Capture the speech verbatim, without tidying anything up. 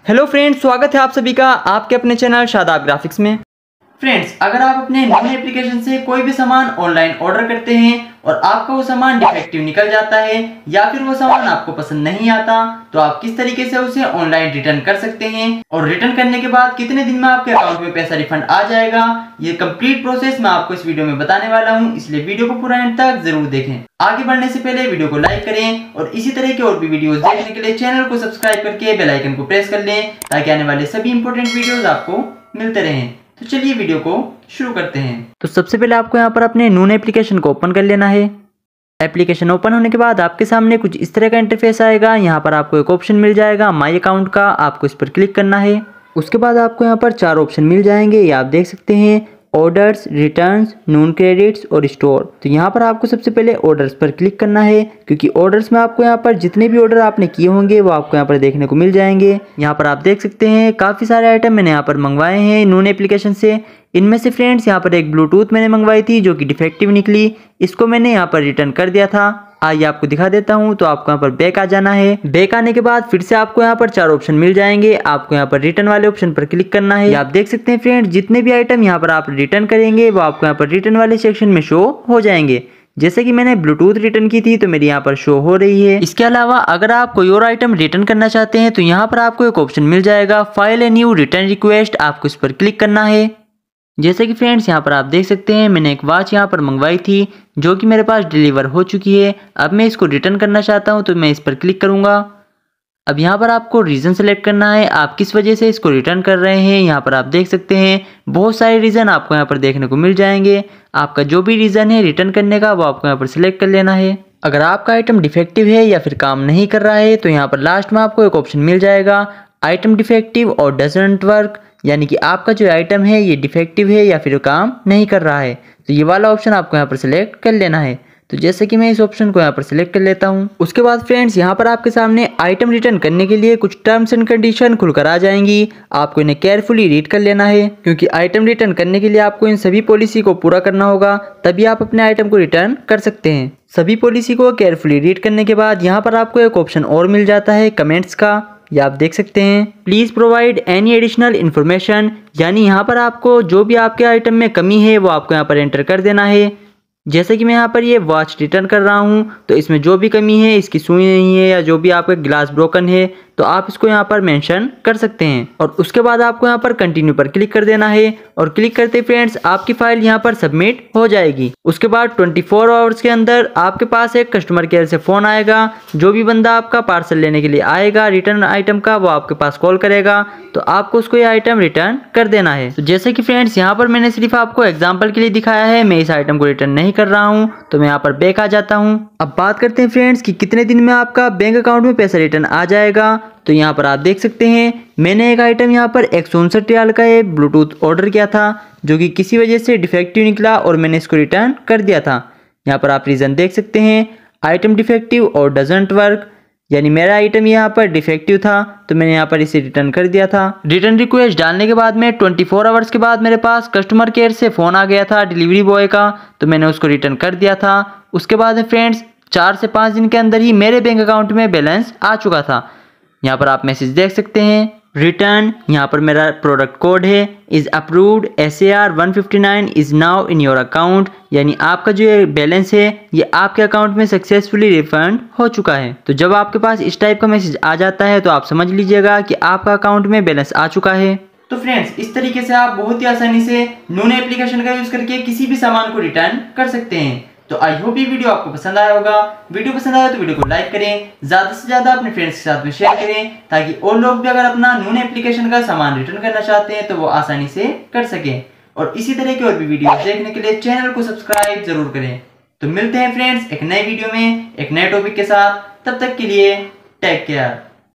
Hello friends, स्वागत है आप सभी का आपके अपने चैनल शादाब ग्राफिक्स में। फ्रेंड्स, अगर आप अपने नून एप्लीकेशन से कोई भी सामान ऑनलाइन ऑर्डर करते हैं और आपका वो सामान डिफेक्टिव निकल जाता है या फिर वो सामान आपको पसंद नहीं आता, तो आप किस तरीके से उसे ऑनलाइन रिटर्न कर सकते हैं और रिटर्न करने के बाद कितने दिन में आपके अकाउंट में पैसा रिफंड आ जाएगा, ये कंप्लीट प्रोसेस मैं आपको इस वीडियो में बताने वाला हूँ। इसलिए वीडियो को पूरा एंड तक जरूर देखें। आगे बढ़ने से पहले वीडियो को लाइक करें और इसी तरह के और भी वीडियोस देखने के लिए चैनल को सब्सक्राइब करके बेल आइकन को प्रेस कर लें ताकि आने वाले सभी इंपॉर्टेंट वीडियोस आपको मिलते रहें। तो चलिए वीडियो को शुरू करते हैं। तो सबसे पहले आपको यहाँ पर अपने नून एप्लीकेशन को ओपन कर लेना है। एप्लीकेशन ओपन होने के बाद आपके सामने कुछ इस तरह का इंटरफेस आएगा। यहाँ पर आपको एक ऑप्शन मिल जाएगा माई अकाउंट का, आपको इस पर क्लिक करना है। उसके बाद आपको यहाँ पर चार ऑप्शन मिल जाएंगे, ये आप देख सकते हैं, ऑर्डर्स, रिटर्न्स, नून क्रेडिट्स और स्टोर। तो यहाँ पर आपको सबसे पहले ऑर्डर्स पर क्लिक करना है, क्योंकि ऑर्डर्स में आपको यहाँ पर जितने भी ऑर्डर आपने किए होंगे वो आपको यहाँ पर देखने को मिल जाएंगे। यहाँ पर आप देख सकते हैं काफ़ी सारे आइटम मैंने यहाँ पर मंगवाए हैं नून एप्लीकेशन से। इनमें से फ्रेंड्स यहाँ पर एक ब्लूटूथ मैंने मंगवाई थी जो कि डिफेक्टिव निकली, इसको मैंने यहाँ पर रिटर्न कर दिया था। आइए आपको दिखा देता हूँ। तो आपको यहाँ पर बैक आ जाना है। बैक आने के बाद फिर से आपको यहाँ पर चार ऑप्शन मिल जाएंगे, आपको यहाँ पर रिटर्न वाले ऑप्शन पर क्लिक करना है। आप देख सकते हैं फ्रेंड्स, जितने भी आइटम यहाँ पर आप रिटर्न करेंगे वो आपको यहाँ पर रिटर्न वाले सेक्शन में शो हो जाएंगे। जैसे कि मैंने ब्लूटूथ रिटर्न की थी तो मेरी यहाँ पर शो हो रही है। इसके अलावा अगर आप कोई और आइटम रिटर्न करना चाहते हैं तो यहाँ पर आपको एक ऑप्शन मिल जाएगा file a new return request, आपको इस पर क्लिक करना है। जैसे कि फ्रेंड्स यहाँ पर आप देख सकते हैं मैंने एक वॉच यहाँ पर मंगवाई थी जो कि मेरे पास डिलीवर हो चुकी है। अब मैं इसको रिटर्न करना चाहता हूँ तो मैं इस पर क्लिक करूँगा। अब यहाँ पर आपको रीज़न सेलेक्ट करना है, आप किस वजह से इसको रिटर्न कर रहे हैं। यहाँ पर आप देख सकते हैं बहुत सारे रीज़न आपको यहाँ पर देखने को मिल जाएंगे। आपका जो भी रीज़न है रिटर्न करने का वो आपको यहाँ पर सिलेक्ट कर लेना है। अगर आपका आइटम डिफेक्टिव है या फिर काम नहीं कर रहा है तो यहाँ पर लास्ट में आपको एक ऑप्शन मिल जाएगा आइटम डिफेक्टिव और डजंट वर्क, यानी कि आपका जो आइटम है ये डिफेक्टिव है या फिर काम नहीं कर रहा है। तो ये वाला ऑप्शन आपको यहाँ पर सिलेक्ट कर लेना है। तो जैसे कि मैं इस ऑप्शन को यहाँ पर सिलेक्ट कर लेता हूँ। उसके बाद फ्रेंड्स यहाँ पर आपके सामने आइटम रिटर्न करने के लिए कुछ टर्म्स एंड कंडीशन खुलकर आ जाएंगी। आपको इन्हें केयरफुली रीड कर लेना है, क्योंकि आइटम रिटर्न करने के लिए आपको इन सभी पॉलिसी को पूरा करना होगा, तभी आप अपने आइटम को रिटर्न कर सकते हैं। सभी पॉलिसी को केयरफुली रीड करने के बाद यहाँ पर आपको एक ऑप्शन और मिल जाता है कमेंट्स का, ये आप देख सकते हैं। Please provide any additional information, यानी यहाँ पर आपको जो भी आपके आइटम में कमी है वो आपको यहाँ पर एंटर कर देना है। जैसे कि मैं यहाँ पर ये वॉच रिटर्न कर रहा हूँ तो इसमें जो भी कमी है, इसकी सुई नहीं है या जो भी आपका ग्लास ब्रोकन है, तो आप इसको यहाँ पर मेंशन कर सकते हैं। और उसके बाद आपको यहाँ पर कंटिन्यू पर क्लिक कर देना है और क्लिक करते फ्रेंड्स आपकी फाइल यहाँ पर सबमिट हो जाएगी। उसके बाद चौबीस आवर्स के अंदर आपके पास एक कस्टमर केयर से फ़ोन आएगा। जो भी बंदा आपका पार्सल लेने के लिए आएगा रिटर्न आइटम का, वो आपके पास कॉल करेगा, तो आपको उसको ये आइटम रिटर्न कर देना है। तो जैसे कि फ्रेंड्स यहाँ पर मैंने सिर्फ आपको एग्जाम्पल के लिए दिखाया है, मैं इस आइटम को रिटर्न नहीं कर रहा हूँ, तो मैं यहाँ पर बैक आ जाता हूँ। अब बात करते हैं फ्रेंड्स कि कितने दिन में आपका बैंक अकाउंट में पैसा रिटर्न आ जाएगा। तो यहाँ पर आप देख सकते हैं मैंने एक आइटम यहाँ पर एक सौ उनसठ रियाल का एक ब्लूटूथ ऑर्डर किया था जो कि किसी वजह से डिफेक्टिव निकला और मैंने इसको रिटर्न कर दिया था। यहाँ पर आप रीज़न देख सकते हैं आइटम डिफेक्टिव और डजंट वर्क, यानी मेरा आइटम यहाँ पर डिफेक्टिव था तो मैंने यहाँ पर इसे रिटर्न कर दिया था। रिटर्न रिक्वेस्ट डालने के बाद में चौबीस आवर्स के बाद मेरे पास कस्टमर केयर से फ़ोन आ गया था डिलीवरी बॉय का, तो मैंने उसको रिटर्न कर दिया था। उसके बाद फ्रेंड्स चार से पाँच दिन के अंदर ही मेरे बैंक अकाउंट में बैलेंस आ चुका था। यहाँ पर आप मैसेज देख सकते हैं रिटर्न, यहाँ पर मेरा प्रोडक्ट कोड है is approved S A R one fifty nine is now in your account, यानी आपका जो ये बैलेंस है ये आपके अकाउंट में सक्सेसफुली रिफंड हो चुका है। तो जब आपके पास इस टाइप का मैसेज आ जाता है तो आप समझ लीजिएगा कि आपका अकाउंट में बैलेंस आ चुका है। तो फ्रेंड्स इस तरीके से आप बहुत ही आसानी से नून एप्लीकेशन का यूज करके किसी भी सामान को रिटर्न कर सकते हैं। तो आई होप ये वीडियो आपको पसंद आया होगा। वीडियो पसंद आया तो वीडियो को लाइक करें, ज्यादा से ज्यादा अपने फ्रेंड्स के साथ में शेयर करें, ताकि और लोग भी अगर अपना नून एप्लीकेशन का सामान रिटर्न करना चाहते हैं तो वो आसानी से कर सकें। और इसी तरह की और भी वीडियो देखने के लिए चैनल को सब्सक्राइब जरूर करें। तो मिलते हैं फ्रेंड्स एक नए वीडियो में एक नए टॉपिक के साथ, तब तक के लिए टेक केयर।